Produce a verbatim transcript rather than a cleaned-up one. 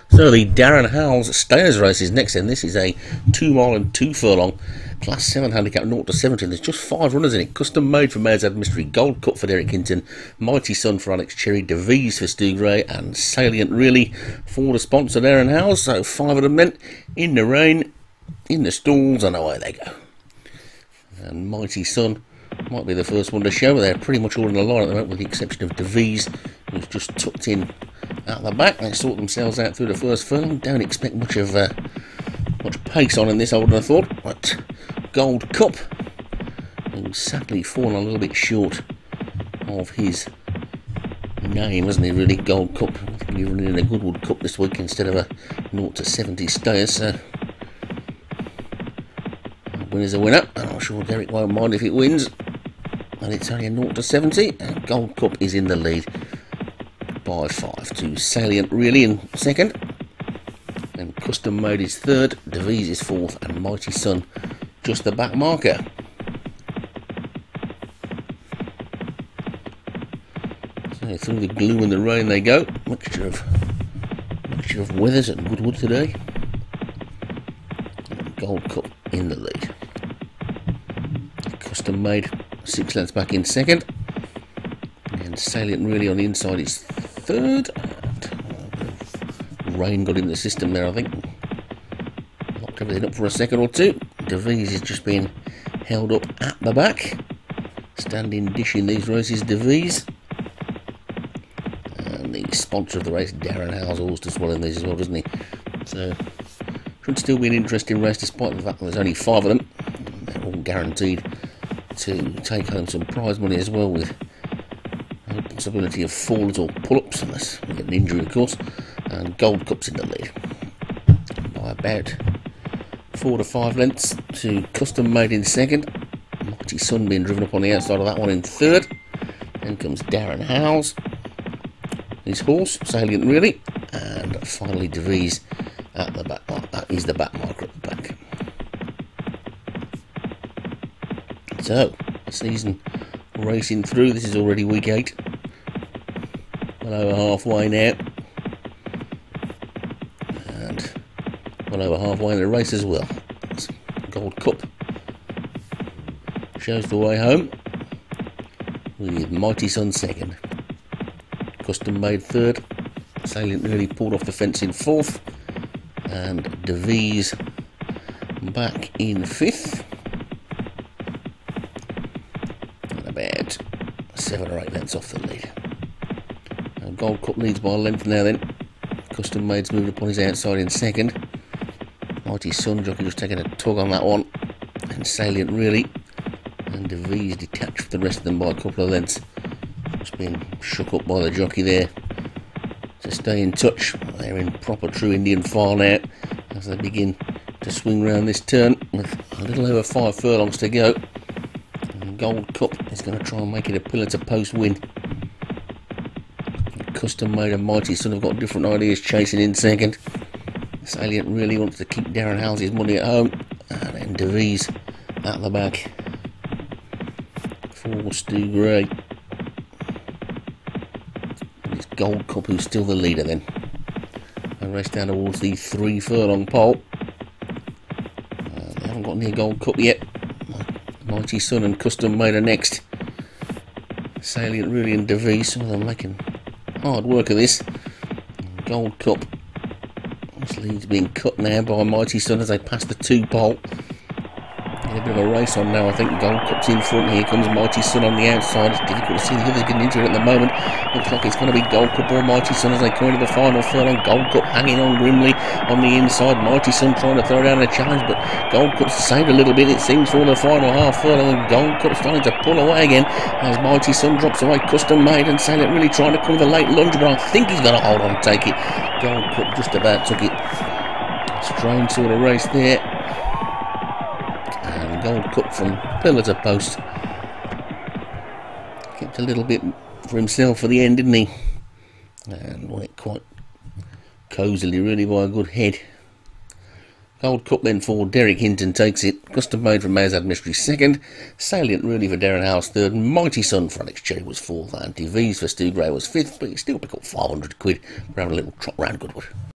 So the Darren Howells Stayers race is next, and this is a two mile and two furlong class seven handicap zero to seventy. There's just five runners in it. Custom made for Mares Ad Mystery, Gold Cup for Derek Hinton, Mighty Sun for Alex Cherry, Devise for Stu Gray, and Salient really for the sponsor Darren Howells. So five of them meant in the rain, in the stalls, and away they go. And Mighty Sun might be the first one to show. They're pretty much all in the line at the moment, with the exception of Devise, who's just tucked in out the back. They sort themselves out through the first furlong. Don't expect much of uh, much pace on in this, I would have thought. But Gold Cup, who's sadly fallen a little bit short of his name, hasn't he, really? Gold Cup. I think he's running in a Goodwood Cup this week instead of a zero to seventy Stayers. So winner's a winner, and I'm sure Derek won't mind if it wins. And it's only a zero to seventy, and Gold Cup is in the lead by five to Salient really in second. Then Custom Made is third, Devise is fourth, and Mighty Sun just the back marker. So through the gloom and the rain they go. Mixture of mixture of weathers at Goodwood today. And Gold Cup in the lead. Custom Made six lengths back in second, and Salient really on the inside is third. And rain got in the system there, I think. Locked everything up for a second or two. Devise is just being held up at the back. Standing dish in these races, Devise. And the sponsor of the race, Darren Howells, always does well in these as well, doesn't he? So, should still be an interesting race, despite the fact that there's only five of them. They're all guaranteed to take home some prize money as well, with no possibility of falls or pull-ups, unless we get an injury, of course. And Gold Cup's in the lead by about four to five lengths to Custom Made in second. Mighty Sun being driven up on the outside of that one in third. Then comes Darren Howells, his horse, Salient really, and finally Devise at the back. That is the back marker at the back. So, season racing through. This is already week eight. Well over halfway now. And well over halfway in the race as well. Gold Cup shows the way home, with Mighty Sun second. Custom Made third. Salient really pulled off the fence in fourth. And Devise back in fifth. About seven or eight lengths off the lead. And Gold Cup leads by a length now then. Custom Made's moved up on his outside in second. Mighty Sun jockey just taking a tug on that one. And Salient really. And Devise detached from the rest of them by a couple of lengths. Just being shook up by the jockey there to stay in touch. They're in proper true Indian file now as they begin to swing round this turn with a little over five furlongs to go. Gold Cup is going to try and make it a pillar to post win. Custom Made and Mighty Sun have got different ideas, chasing in second. Salient really wants to keep Darren Howells' money at home, and then Devise at the back for Stu Gray. And it's Gold Cup who's still the leader then. They race down towards the three furlong pole. Uh, they haven't got near Gold Cup yet. Mighty Sun and Custom Made are next. Salient really and Devise, some of them making hard work of this. Gold Cup. This lead's being cut now by Mighty Sun as they pass the two pole. A bit of a race on now, I think. Gold Cup's in front. Here comes Mighty Sun on the outside. It's difficult to see the others getting into it at the moment. Looks like it's going to be Gold Cup or Mighty Sun as they come into the final furlong. Gold Cup hanging on grimly on the inside. Mighty Sun trying to throw down a challenge, but Gold Cup's saved a little bit, it seems, for the final half furlong. And Gold Cup starting to pull away again as Mighty Sun drops away. Custom Made and Salient really trying to come with a late lunge, but I think he's going to hold on and take it. Gold Cup just about took it. Strange sort of race there. And Gold Cup from pillar to post. Kept a little bit for himself for the end, didn't he? And won it quite cosily, really, by a good head. Gold Cup then for Derek Hinton takes it. Custom Made for Mares Ad Mystery second. Salient really for Darren Howells third. Mighty Sun for Alex Cherry was fourth. And Devise for Stu Gray was fifth. But he still picked up five hundred quid for having a little trot round Goodwood.